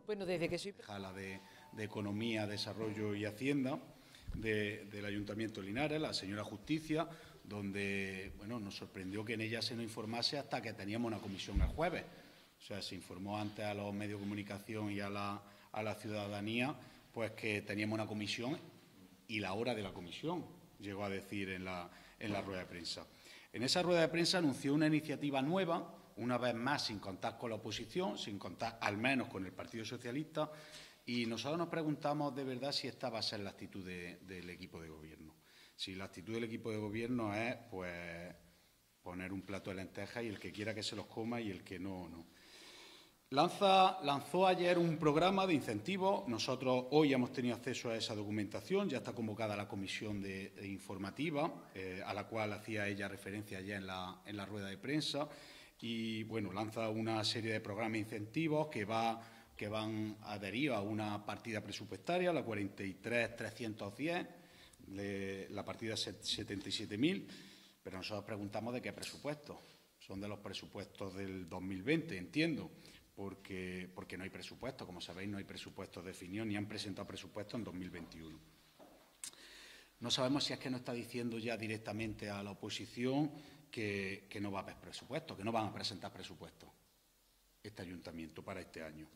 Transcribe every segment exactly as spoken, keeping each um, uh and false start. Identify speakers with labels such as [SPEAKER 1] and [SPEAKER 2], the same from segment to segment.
[SPEAKER 1] Bueno, desde que soy...
[SPEAKER 2] Concejala de, de Economía, Desarrollo y Hacienda de, del Ayuntamiento de Linares, la señora Justicia, donde bueno, nos sorprendió que en ella se nos informase hasta que teníamos una comisión el jueves. O sea, se informó antes a los medios de comunicación y a la, a la ciudadanía pues que teníamos una comisión y la hora de la comisión, llegó a decir en la, en la rueda de prensa. En esa rueda de prensa anunció una iniciativa nueva, una vez más sin contar con la oposición, sin contar al menos con el Partido Socialista, y nosotros nos preguntamos de verdad si esta va a ser la actitud de, del equipo de gobierno. Si la actitud del equipo de gobierno es, pues, poner un plato de lentejas y el que quiera que se los coma y el que no, no. Lanza, lanzó ayer un programa de incentivos. Nosotros hoy hemos tenido acceso a esa documentación. Ya está convocada la comisión de, de informativa, eh, a la cual hacía ella referencia ayer en la, en la rueda de prensa. Y, bueno, lanza una serie de programas de incentivos que, va, que van adheridos a una partida presupuestaria, la cuarenta y tres mil trescientos diez, de, la partida setenta y siete mil, pero nosotros preguntamos de qué presupuestos. Son de los presupuestos del dos mil veinte, entiendo. Porque, porque no hay presupuesto, como sabéis, no hay presupuestos definidos, ni han presentado presupuestos en dos mil veintiuno. No sabemos si es que nos está diciendo ya directamente a la oposición que, que no va a haber presupuesto, que no van a presentar presupuestos este ayuntamiento para este año.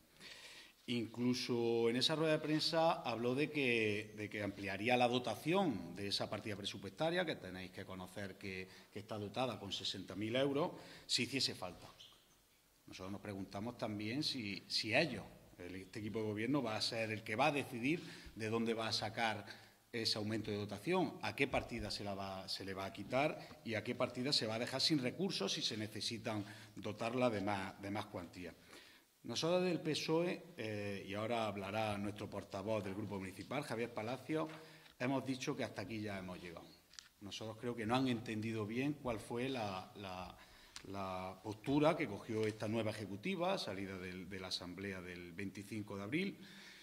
[SPEAKER 2] Incluso en esa rueda de prensa habló de que, de que ampliaría la dotación de esa partida presupuestaria, que tenéis que conocer que, que está dotada con sesenta mil euros, si hiciese falta. Nosotros nos preguntamos también si, si ellos, este equipo de gobierno, va a ser el que va a decidir de dónde va a sacar ese aumento de dotación, a qué partida se, la va, se le va a quitar y a qué partida se va a dejar sin recursos si se necesitan dotarla de más, de más cuantía. Nosotros del P S O E, eh, y ahora hablará nuestro portavoz del Grupo Municipal, Javier Palacio, hemos dicho que hasta aquí ya hemos llegado. Nosotros creo que no han entendido bien cuál fue la... la la postura que cogió esta nueva ejecutiva, salida del, de la Asamblea del veinticinco de abril,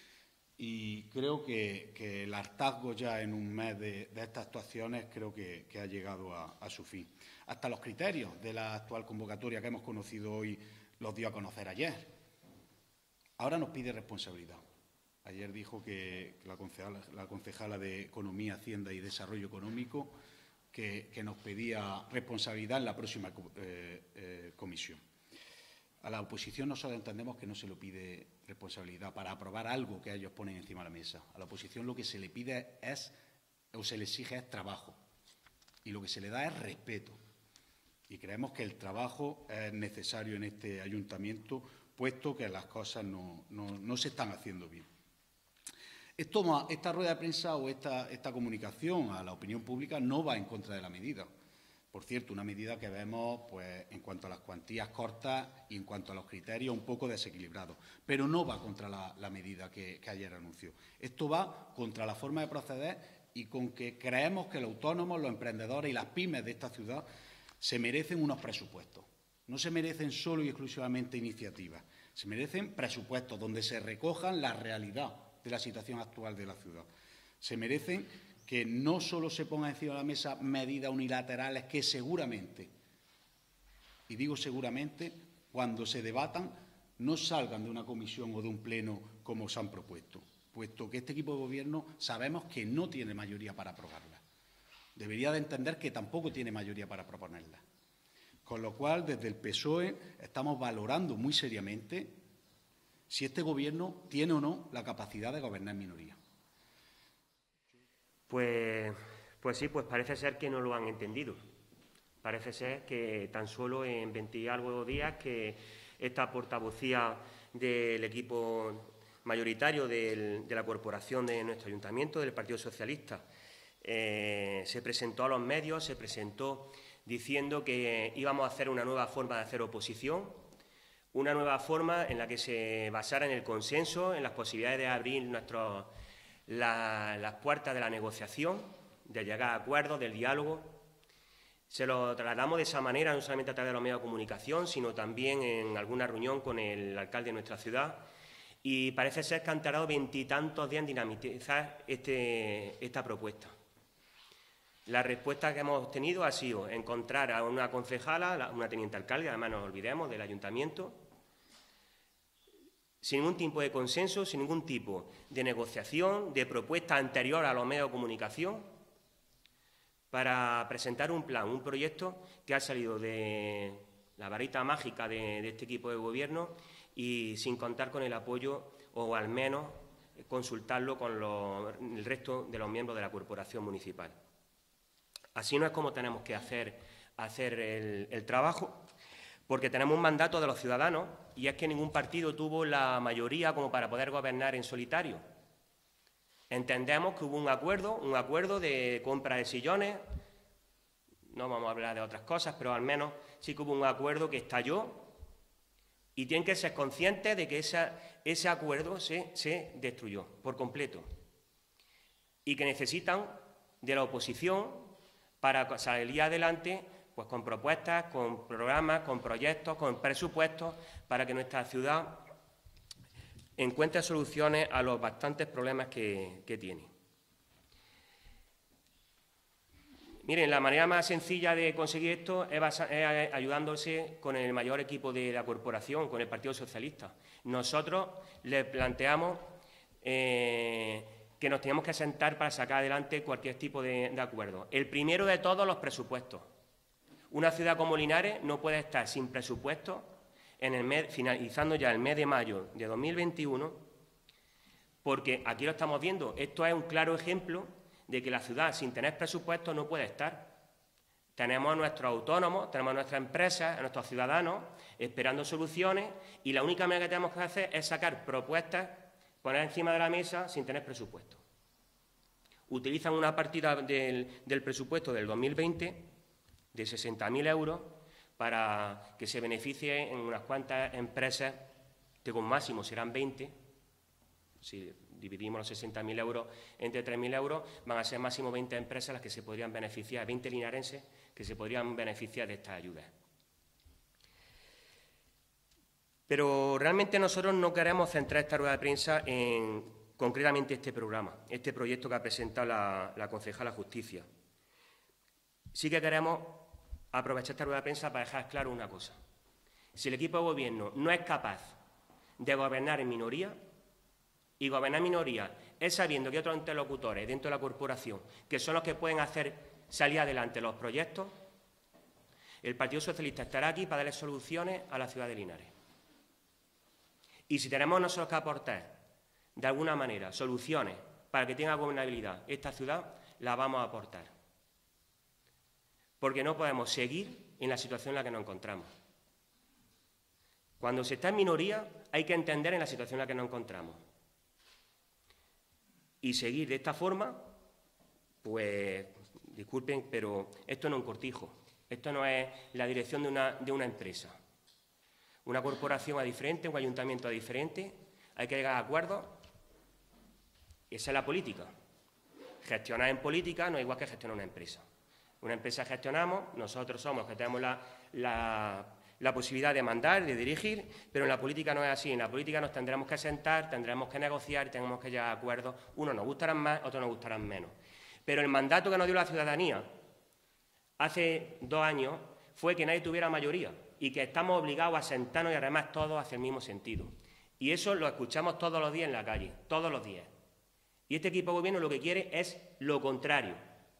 [SPEAKER 2] y creo que, que el hartazgo ya en un mes de, de estas actuaciones creo que, que ha llegado a, a su fin. Hasta los criterios de la actual convocatoria que hemos conocido hoy los dio a conocer ayer. Ahora nos pide responsabilidad. Ayer dijo que la concejala, la concejala de Economía, Hacienda y Desarrollo Económico Que, que nos pedía responsabilidad en la próxima eh, eh, comisión. A la oposición nosotros entendemos que no se le pide responsabilidad para aprobar algo que ellos ponen encima de la mesa. A la oposición lo que se le pide es, o se le exige es trabajo, y lo que se le da es respeto. Y creemos que el trabajo es necesario en este ayuntamiento, puesto que las cosas no, no, no se están haciendo bien. Esto, esta rueda de prensa o esta, esta comunicación a la opinión pública no va en contra de la medida. Por cierto, una medida que vemos pues, en cuanto a las cuantías cortas y en cuanto a los criterios un poco desequilibrados, pero no va contra la, la medida que, que ayer anunció. Esto va contra la forma de proceder y con que creemos que los autónomos, los emprendedores y las pymes de esta ciudad se merecen unos presupuestos. No se merecen solo y exclusivamente iniciativas, se merecen presupuestos donde se recojan la realidad de la situación actual de la ciudad. Se merecen que no solo se pongan encima de la mesa medidas unilaterales que seguramente, y digo seguramente, cuando se debatan, no salgan de una comisión o de un pleno como se han propuesto, puesto que este equipo de gobierno sabemos que no tiene mayoría para aprobarla. Debería de entender que tampoco tiene mayoría para proponerla. Con lo cual, desde el P S O E estamos valorando muy seriamente si este Gobierno tiene o no la capacidad de gobernar en minoría.
[SPEAKER 3] Pues, pues sí, pues parece ser que no lo han entendido. Parece ser que tan solo en veinte y algo días que esta portavocía del equipo mayoritario del, de la corporación de nuestro ayuntamiento, del Partido Socialista, eh, se presentó a los medios, se presentó diciendo que íbamos a hacer una nueva forma de hacer oposición, una nueva forma en la que se basara en el consenso, en las posibilidades de abrir nuestros, la, las puertas de la negociación, de llegar a acuerdos, del diálogo. Se lo trasladamos de esa manera, no solamente a través de los medios de comunicación, sino también en alguna reunión con el alcalde de nuestra ciudad. Y parece ser que han tardado veintitantos días en dinamitizar este, esta propuesta. La respuesta que hemos obtenido ha sido encontrar a una concejala, una teniente alcalde, además no nos olvidemos, del ayuntamiento, sin ningún tipo de consenso, sin ningún tipo de negociación, de propuesta anterior a los medios de comunicación, para presentar un plan, un proyecto que ha salido de la varita mágica de, de este equipo de gobierno y sin contar con el apoyo, o al menos consultarlo con los, el resto de los miembros de la corporación municipal. Así no es como tenemos que hacer, hacer el, el trabajo, porque tenemos un mandato de los ciudadanos, y es que ningún partido tuvo la mayoría como para poder gobernar en solitario. Entendemos que hubo un acuerdo, un acuerdo de compra de sillones, no vamos a hablar de otras cosas, pero al menos sí que hubo un acuerdo que estalló, y tienen que ser conscientes de que esa, ese acuerdo se, se destruyó por completo, y que necesitan de la oposición para salir adelante, pues con propuestas, con programas, con proyectos, con presupuestos, para que nuestra ciudad encuentre soluciones a los bastantes problemas que, que tiene. Miren, la manera más sencilla de conseguir esto es, basa, es ayudándose con el mayor equipo de la corporación, con el Partido Socialista. Nosotros le planteamos eh, que nos tenemos que sentar para sacar adelante cualquier tipo de, de acuerdo. El primero de todos, los presupuestos. Una ciudad como Linares no puede estar sin presupuesto en el mes, finalizando ya el mes de mayo de dos mil veintiuno, porque aquí lo estamos viendo. Esto es un claro ejemplo de que la ciudad sin tener presupuesto no puede estar. Tenemos a nuestros autónomos, tenemos a nuestras empresas, a nuestros ciudadanos esperando soluciones, y la única manera que tenemos que hacer es sacar propuestas, poner encima de la mesa sin tener presupuesto. Utilizan una partida del, del presupuesto del dos mil veinte de sesenta mil euros para que se beneficie en unas cuantas empresas que con máximo serán veinte. Si dividimos los sesenta mil euros entre tres mil euros, van a ser máximo veinte empresas las que se podrían beneficiar, veinte linarenses que se podrían beneficiar de estas ayudas. Pero realmente nosotros no queremos centrar esta rueda de prensa en concretamente este programa, este proyecto que ha presentado la, la concejala Justicia. Sí que queremos aprovechar esta rueda de prensa para dejar claro una cosa. Si el equipo de gobierno no es capaz de gobernar en minoría, y gobernar en minoría es sabiendo que hay otros interlocutores dentro de la corporación que son los que pueden hacer salir adelante los proyectos, el Partido Socialista estará aquí para darle soluciones a la ciudad de Linares. Y si tenemos nosotros que aportar, de alguna manera, soluciones para que tenga gobernabilidad esta ciudad, la vamos a aportar. Porque no podemos seguir en la situación en la que nos encontramos. Cuando se está en minoría, hay que entender en la situación en la que nos encontramos. Y seguir de esta forma, pues, disculpen, pero esto no es un cortijo. Esto no es la dirección de una, de una empresa. Una corporación es diferente, un ayuntamiento es diferente, hay que llegar a acuerdos. Esa es la política. Gestionar en política no es igual que gestionar una empresa. Una empresa gestionamos, nosotros somos los que tenemos la, la, la posibilidad de mandar, de dirigir, pero en la política no es así. En la política nos tendremos que sentar, tendremos que negociar, tenemos que llegar a acuerdos. Unos nos gustarán más, otros nos gustarán menos. Pero el mandato que nos dio la ciudadanía hace dos años fue que nadie tuviera mayoría y que estamos obligados a sentarnos y además todos hacia el mismo sentido. Y eso lo escuchamos todos los días en la calle, todos los días. Y este equipo de gobierno lo que quiere es lo contrario,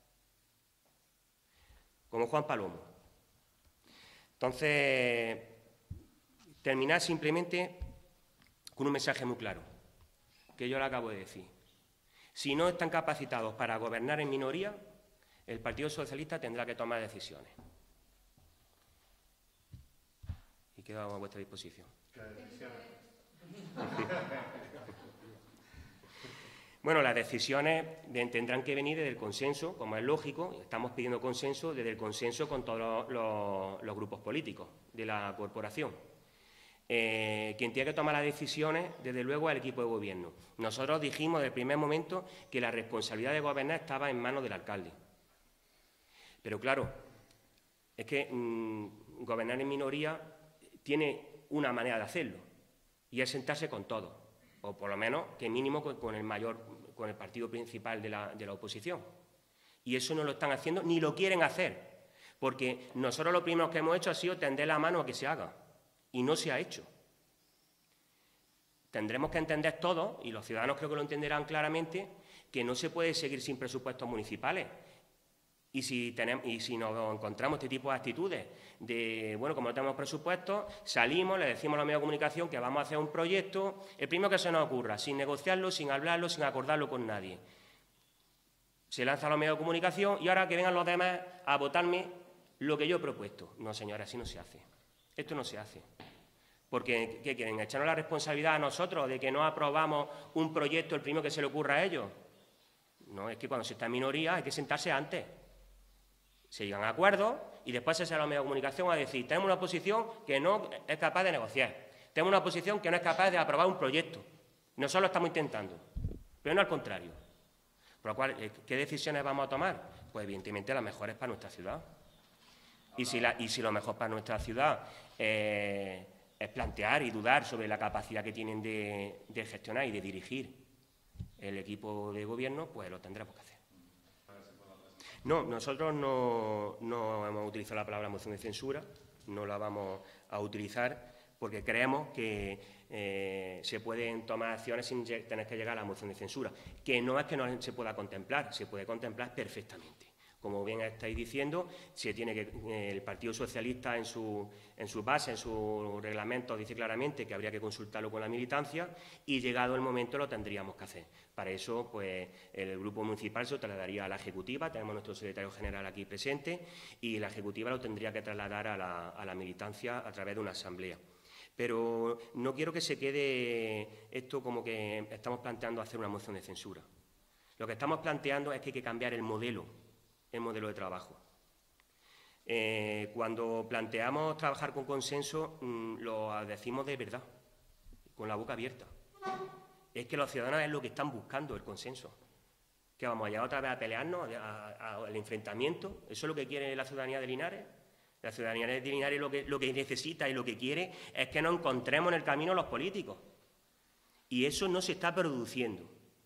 [SPEAKER 3] como Juan Palomo. Entonces, terminar simplemente con un mensaje muy claro, que yo le acabo de decir. Si no están capacitados para gobernar en minoría, el Partido Socialista tendrá que tomar decisiones. Y quedo a vuestra disposición. Bueno, las decisiones tendrán que venir desde el consenso, como es lógico, estamos pidiendo consenso desde el consenso con todos los, los, los grupos políticos de la corporación. Eh, quien tiene que tomar las decisiones, desde luego, es el equipo de gobierno. Nosotros dijimos desde el primer momento que la responsabilidad de gobernar estaba en manos del alcalde. Pero claro, es que mmm, gobernar en minoría tiene una manera de hacerlo, y es sentarse con todos. O por lo menos, que mínimo, con el mayor, con el partido principal de la, de la oposición. Y eso no lo están haciendo, ni lo quieren hacer, porque nosotros lo primero que hemos hecho ha sido tender la mano a que se haga, y no se ha hecho. tendremos que entender todos, y los ciudadanos creo que lo entenderán claramente, que no se puede seguir sin presupuestos municipales. Y si, tenemos, y si nos encontramos este tipo de actitudes de, bueno, como no tenemos presupuesto, salimos, le decimos a los medios de comunicación que vamos a hacer un proyecto, el primero que se nos ocurra, sin negociarlo, sin hablarlo, sin acordarlo con nadie. Se lanza a los medios de comunicación y ahora que vengan los demás a votarme lo que yo he propuesto. No, señora, así no se hace. Esto no se hace. Porque, ¿qué quieren? ¿Echarnos la responsabilidad a nosotros de que no aprobamos un proyecto el primero que se le ocurra a ellos? No, es que cuando se está en minoría hay que sentarse antes. Se llegan a acuerdos y después se sale a los medios de comunicación a decir tenemos una oposición que no es capaz de negociar, tenemos una oposición que no es capaz de aprobar un proyecto. Nosotros lo estamos intentando, pero no al contrario. Por lo cual, ¿qué decisiones vamos a tomar? Pues evidentemente las mejores para nuestra ciudad. Y si, la, y si lo mejor para nuestra ciudad eh, es plantear y dudar sobre la capacidad que tienen de, de gestionar y de dirigir el equipo de gobierno, pues lo tendremos que hacer. No, nosotros no, no hemos utilizado la palabra moción de censura, no la vamos a utilizar porque creemos que eh, se pueden tomar acciones sin tener que llegar a la moción de censura, que no es que no se pueda contemplar, se puede contemplar perfectamente. Como bien estáis diciendo, se tiene que, eh, el Partido Socialista en su, en su base, en su reglamento, dice claramente que habría que consultarlo con la militancia y llegado el momento lo tendríamos que hacer. Para eso, pues, el Grupo Municipal se lo trasladaría a la Ejecutiva, tenemos nuestro secretario general aquí presente y la Ejecutiva lo tendría que trasladar a la, a la militancia a través de una asamblea. Pero no quiero que se quede esto como que estamos planteando hacer una moción de censura. Lo que estamos planteando es que hay que cambiar el modelo. el modelo de trabajo. Eh, cuando planteamos trabajar con consenso, mmm, lo decimos de verdad, con la boca abierta. Es que los ciudadanos es lo que están buscando, el consenso. ¿Que vamos a llegar otra vez a pelearnos, al enfrentamiento? ¿Eso es lo que quiere la ciudadanía de Linares? La ciudadanía de Linares lo que, lo que necesita y lo que quiere es que nos encontremos en el camino los políticos. Y eso no se está produciendo.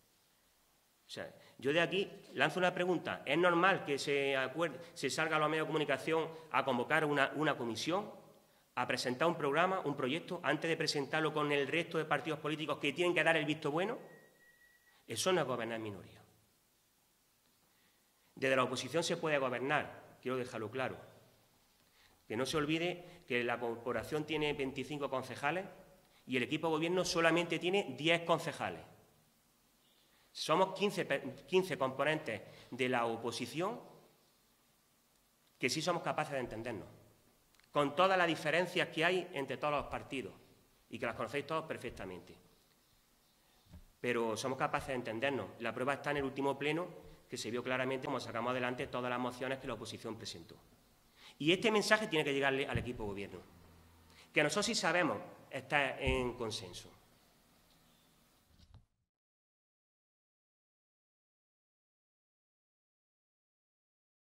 [SPEAKER 3] O sea, yo de aquí lanzo una pregunta. ¿Es normal que se, acuerde, se salga a los medios de comunicación a convocar una, una comisión, a presentar un programa, un proyecto, antes de presentarlo con el resto de partidos políticos que tienen que dar el visto bueno? Eso no es gobernar en minoría. Desde la oposición se puede gobernar, quiero dejarlo claro. Que no se olvide que la corporación tiene veinticinco concejales y el equipo de gobierno solamente tiene diez concejales. Somos quince, quince componentes de la oposición que sí somos capaces de entendernos, con todas las diferencias que hay entre todos los partidos y que las conocéis todos perfectamente. Pero somos capaces de entendernos. La prueba está en el último pleno, que se vio claramente cómo sacamos adelante todas las mociones que la oposición presentó. Y este mensaje tiene que llegarle al equipo de gobierno, que nosotros sí sabemos estar en consenso.